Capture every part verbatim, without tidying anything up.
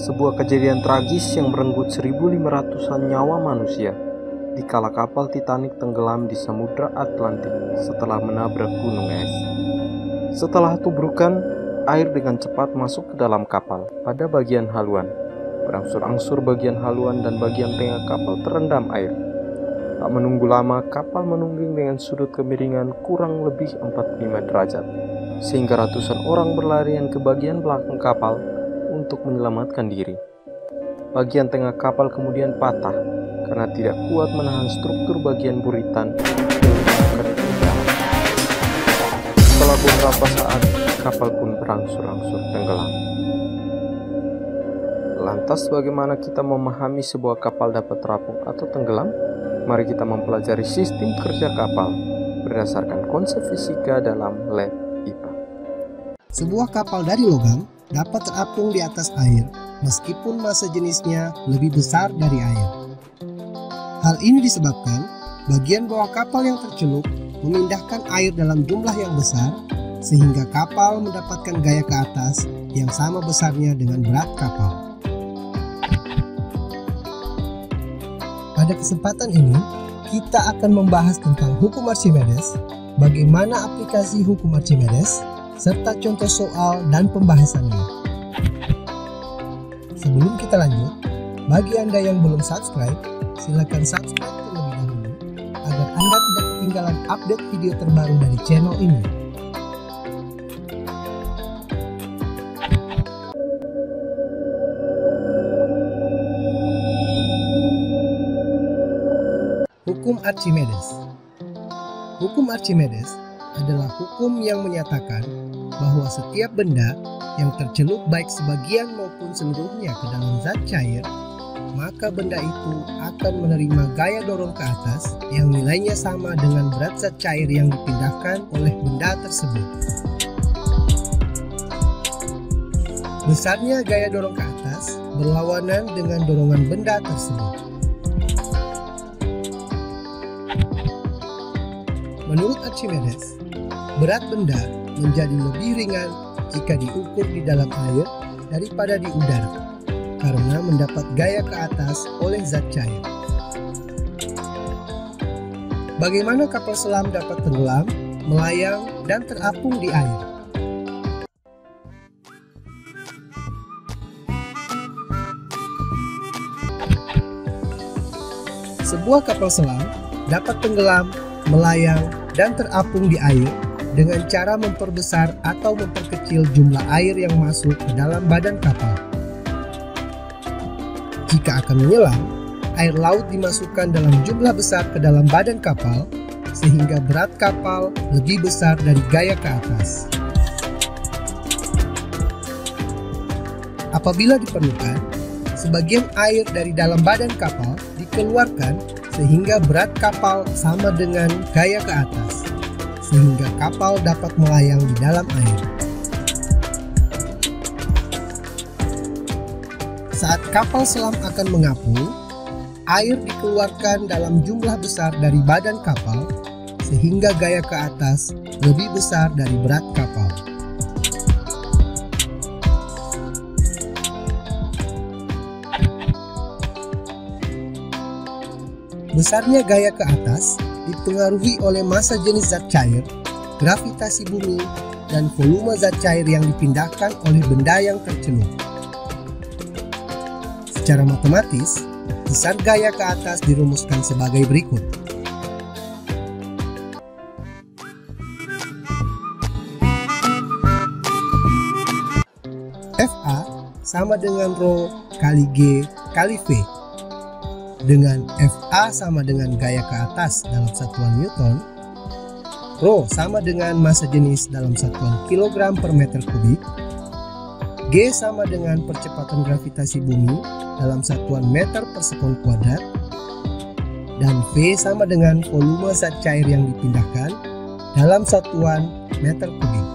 sebuah kejadian tragis yang merenggut seribu lima ratusan nyawa manusia dikala kapal Titanic tenggelam di Samudra Atlantik setelah menabrak gunung es. Setelah tubrukan, air dengan cepat masuk ke dalam kapal pada bagian haluan. Berangsur-angsur bagian haluan dan bagian tengah kapal terendam air. Tak menunggu lama, kapal menungging dengan sudut kemiringan kurang lebih empat puluh lima derajat, sehingga ratusan orang berlarian ke bagian belakang kapal untuk menyelamatkan diri. Bagian tengah kapal kemudian patah karena tidak kuat menahan struktur bagian buritan. Setelah beberapa saat, kapal pun berangsur-angsur tenggelam. Lantas bagaimana kita memahami sebuah kapal dapat terapung atau tenggelam? Mari kita mempelajari sistem kerja kapal berdasarkan konsep fisika dalam lab I P A. Sebuah kapal dari logam dapat terapung di atas air meskipun massa jenisnya lebih besar dari air. Hal ini disebabkan bagian bawah kapal yang tercelup memindahkan air dalam jumlah yang besar sehingga kapal mendapatkan gaya ke atas yang sama besarnya dengan berat kapal. Pada kesempatan ini, kita akan membahas tentang hukum Archimedes, bagaimana aplikasi hukum Archimedes, serta contoh soal dan pembahasannya. Sebelum kita lanjut, bagi Anda yang belum subscribe, silakan subscribe terlebih dahulu agar Anda tidak ketinggalan update video terbaru dari channel ini. Hukum Archimedes. Hukum Archimedes adalah hukum yang menyatakan bahwa setiap benda yang tercelup baik sebagian maupun seluruhnya ke dalam zat cair, maka benda itu akan menerima gaya dorong ke atas yang nilainya sama dengan berat zat cair yang dipindahkan oleh benda tersebut. Besarnya gaya dorong ke atas berlawanan dengan dorongan benda tersebut. Menurut Archimedes, berat benda menjadi lebih ringan jika diukur di dalam air daripada di udara, karena mendapat gaya ke atas oleh zat cair. Bagaimana kapal selam dapat tenggelam, melayang, dan terapung di air? Sebuah kapal selam dapat tenggelam, melayang, dan terapung di air dengan cara memperbesar atau memperkecil jumlah air yang masuk ke dalam badan kapal. Jika akan menyelam, air laut dimasukkan dalam jumlah besar ke dalam badan kapal sehingga berat kapal lebih besar dari gaya ke atas. Apabila diperlukan, sebagian air dari dalam badan kapal dikeluarkan sehingga berat kapal sama dengan gaya ke atas, sehingga kapal dapat melayang di dalam air. Saat kapal selam akan mengapung, air dikeluarkan dalam jumlah besar dari badan kapal, sehingga gaya ke atas lebih besar dari berat kapal. Besarnya gaya ke atas dipengaruhi oleh massa jenis zat cair, gravitasi bumi, dan volume zat cair yang dipindahkan oleh benda yang tercelup. Secara matematis, besar gaya ke atas dirumuskan sebagai berikut. F A sama dengan Rho kali G kali V, dengan F A sama dengan gaya ke atas dalam satuan Newton, Rho sama dengan massa jenis dalam satuan kilogram per meter kubik, G sama dengan percepatan gravitasi bumi dalam satuan meter per sekon kuadrat, dan V sama dengan volume zat cair yang dipindahkan dalam satuan meter kubik.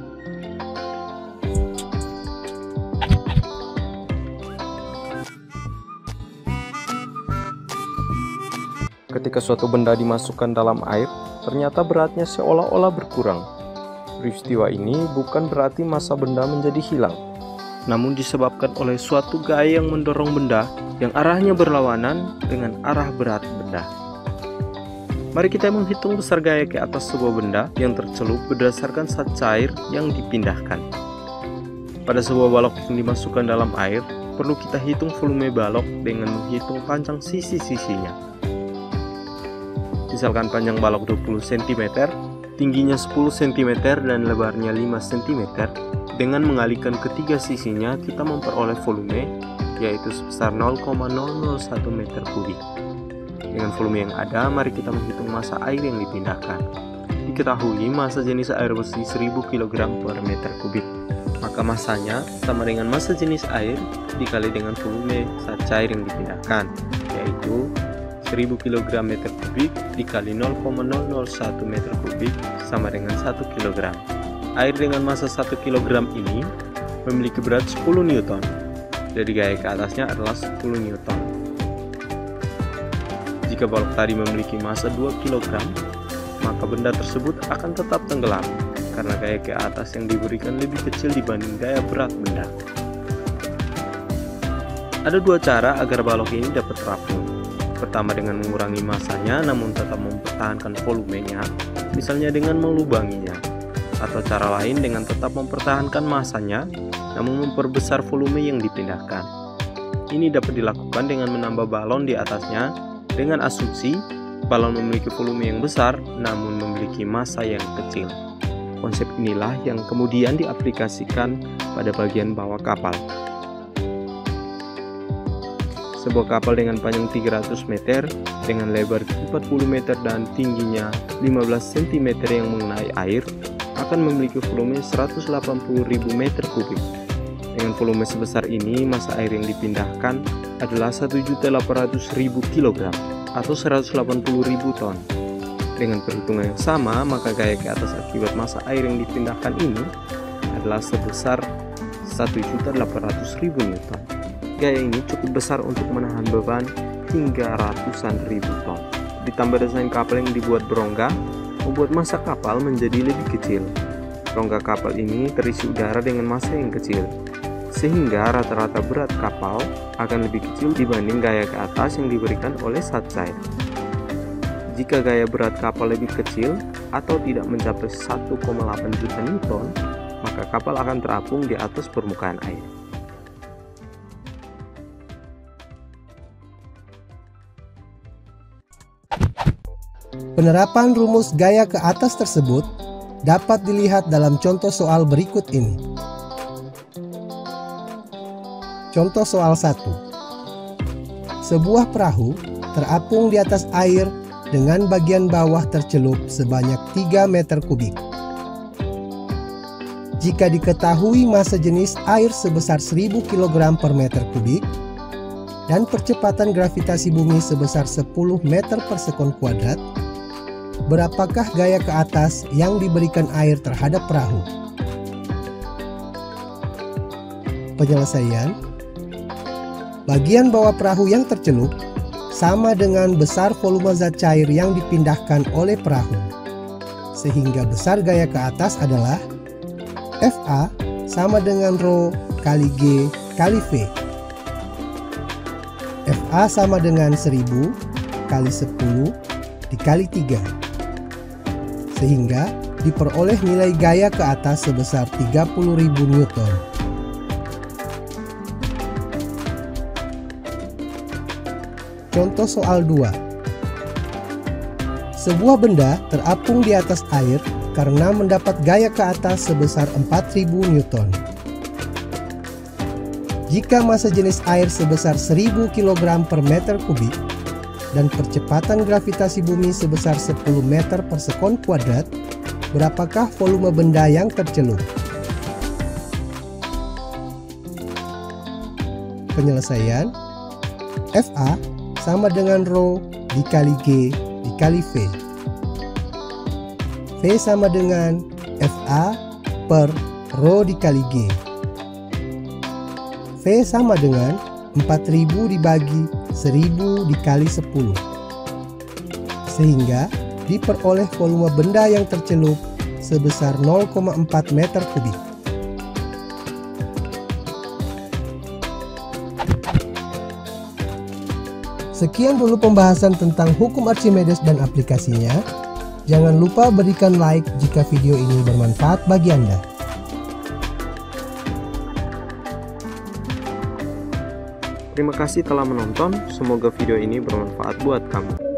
Ketika suatu benda dimasukkan dalam air, ternyata beratnya seolah-olah berkurang. Peristiwa ini bukan berarti massa benda menjadi hilang, namun disebabkan oleh suatu gaya yang mendorong benda yang arahnya berlawanan dengan arah berat benda. Mari kita menghitung besar gaya ke atas sebuah benda yang tercelup berdasarkan zat cair yang dipindahkan. Pada sebuah balok yang dimasukkan dalam air, perlu kita hitung volume balok dengan menghitung panjang sisi-sisinya. Misalkan panjang balok dua puluh sentimeter, tingginya sepuluh sentimeter dan lebarnya lima sentimeter. Dengan mengalihkan ketiga sisinya, kita memperoleh volume yaitu sebesar nol koma nol nol satu meter kubik. Dengan volume yang ada, mari kita menghitung massa air yang dipindahkan. Diketahui massa jenis air bersih seribu kilogram per meter kubik. Maka massanya sama dengan massa jenis air dikali dengan volume zat cair yang dipindahkan, yaitu seribu kilogram meter kubik dikali nol koma nol nol satu meter kubik sama dengan satu kilogram. Air dengan massa satu kilogram ini memiliki berat sepuluh newton. Jadi gaya ke atasnya adalah sepuluh newton. Jika balok tadi memiliki massa dua kilogram, maka benda tersebut akan tetap tenggelam karena gaya ke atas yang diberikan lebih kecil dibanding gaya berat benda. Ada dua cara agar balok ini dapat terapung. Pertama dengan mengurangi massanya namun tetap mempertahankan volumenya, misalnya dengan melubanginya. Atau cara lain dengan tetap mempertahankan massanya namun memperbesar volume yang dipindahkan. Ini dapat dilakukan dengan menambah balon di atasnya dengan asumsi balon memiliki volume yang besar namun memiliki massa yang kecil. Konsep inilah yang kemudian diaplikasikan pada bagian bawah kapal. Sebuah kapal dengan panjang tiga ratus meter, dengan lebar empat puluh meter dan tingginya lima belas sentimeter yang mengenai air, akan memiliki volume seratus delapan puluh ribu meter kubik. Dengan volume sebesar ini, massa air yang dipindahkan adalah satu juta delapan ratus ribu kilogram atau seratus delapan puluh ribu ton. Dengan perhitungan yang sama, maka gaya ke atas akibat massa air yang dipindahkan ini adalah sebesar satu juta delapan ratus ribu newton. Gaya ini cukup besar untuk menahan beban hingga ratusan ribu ton. Ditambah desain kapal yang dibuat berongga, membuat massa kapal menjadi lebih kecil. Rongga kapal ini terisi udara dengan massa yang kecil, sehingga rata-rata berat kapal akan lebih kecil dibanding gaya ke atas yang diberikan oleh zat cair. Jika gaya berat kapal lebih kecil atau tidak mencapai satu koma delapan juta newton, maka kapal akan terapung di atas permukaan air. Penerapan rumus gaya ke atas tersebut dapat dilihat dalam contoh soal berikut ini. Contoh soal satu. Sebuah perahu terapung di atas air dengan bagian bawah tercelup sebanyak tiga meter kubik. Jika diketahui massa jenis air sebesar seribu kilogram per meter kubik dan percepatan gravitasi bumi sebesar sepuluh meter per sekon kuadrat, berapakah gaya ke atas yang diberikan air terhadap perahu? Penyelesaian. Bagian bawah perahu yang tercelup sama dengan besar volume zat cair yang dipindahkan oleh perahu, sehingga besar gaya ke atas adalah F A sama dengan Rho kali G kali V. F A sama dengan seribu kali sepuluh dikali tiga, sehingga diperoleh nilai gaya ke atas sebesar tiga puluh ribu newton. Contoh soal dua. Sebuah benda terapung di atas air karena mendapat gaya ke atas sebesar empat ribu newton. Jika massa jenis air sebesar seribu kilogram per meter kubik dan percepatan gravitasi bumi sebesar sepuluh meter per sekon kuadrat, berapakah volume benda yang tercelup? Penyelesaian. F A sama dengan Rho dikali G dikali V. V sama dengan F A per Rho dikali G. V sama dengan empat ribu dibagi seribu dikali sepuluh, sehingga diperoleh volume benda yang tercelup sebesar nol koma empat meter kubik. Sekian dulu pembahasan tentang hukum Archimedes dan aplikasinya. Jangan lupa berikan like jika video ini bermanfaat bagi Anda. Terima kasih telah menonton, semoga video ini bermanfaat buat kamu.